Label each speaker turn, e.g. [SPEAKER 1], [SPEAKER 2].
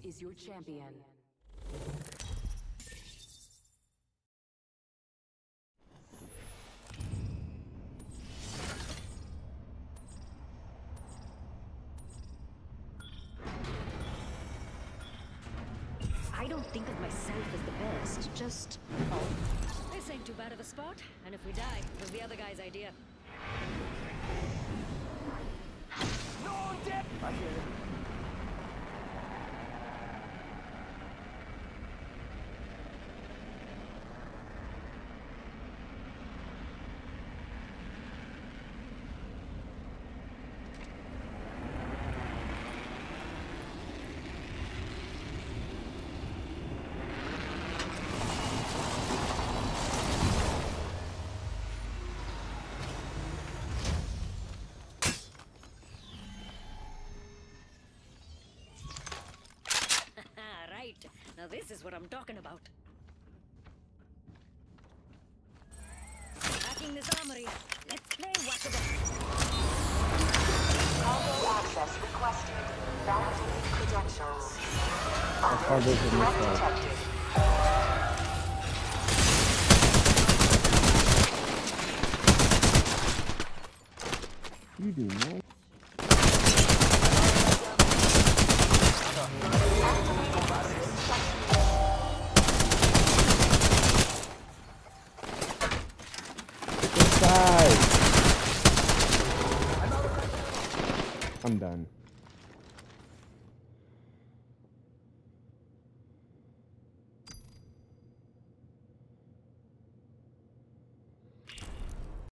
[SPEAKER 1] is your champion.
[SPEAKER 2] I don't think of myself as the best, just...
[SPEAKER 3] This ain't too bad of a spot, and if we die, it was the other guy's idea.
[SPEAKER 4] No death! I hear it.
[SPEAKER 3] Right. Now this is what I'm talking about. Hacking this armory. Let's play whack-a-mole.
[SPEAKER 5] Cargo access requested. Validating credentials.
[SPEAKER 6] Cargo's in
[SPEAKER 5] Threat
[SPEAKER 6] this
[SPEAKER 5] detected.
[SPEAKER 6] You do not. I'm done.